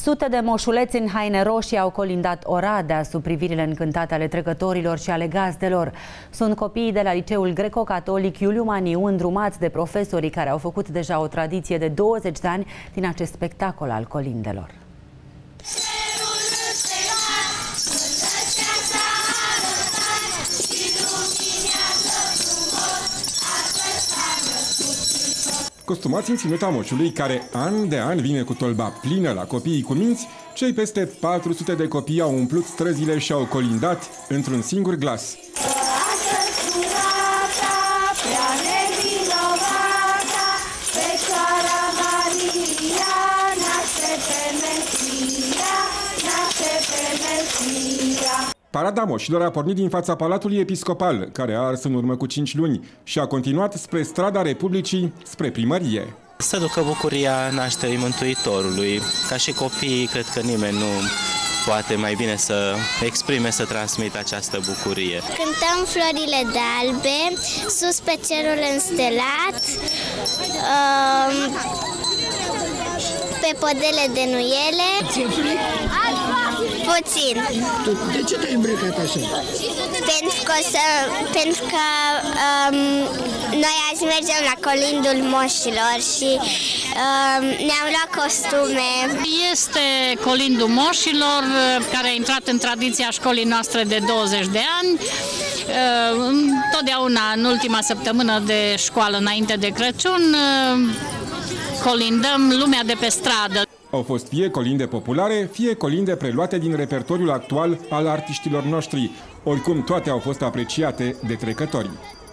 Sute de moșuleți în haine roșii au colindat Oradea sub privirile încântate ale trecătorilor și ale gazdelor. Sunt copiii de la liceul greco-catolic Iuliu Maniu, îndrumați de profesorii care au făcut deja o tradiție de 20 de ani din acest spectacol al colindelor. Costumați în ținuta moșului, care an de an vine cu tolba plină la copiii cu minți, cei peste 400 de copii au umplut străzile și au colindat într-un singur glas. Parada moșilor a pornit din fața Palatului Episcopal, care a ars în urmă cu 5 luni, și a continuat spre strada Republicii, spre primărie. Să ducă bucuria nașterii Mântuitorului. Ca și copiii, cred că nimeni nu poate mai bine să exprime, să transmită această bucurie. Cântăm Florile de albe, sus pe cerul înstelat, pe podele de nuiele. Puțin. De ce te-ai îmbrăcat așa? Pentru că noi azi mergem la colindul moșilor și ne-am luat costume. Este colindul moșilor, care a intrat în tradiția școlii noastre de 20 de ani. Totdeauna în ultima săptămână de școală, înainte de Crăciun, colindăm lumea de pe stradă. Au fost fie colinde populare, fie colinde preluate din repertoriul actual al artiștilor noștri. Oricum, toate au fost apreciate de trecători.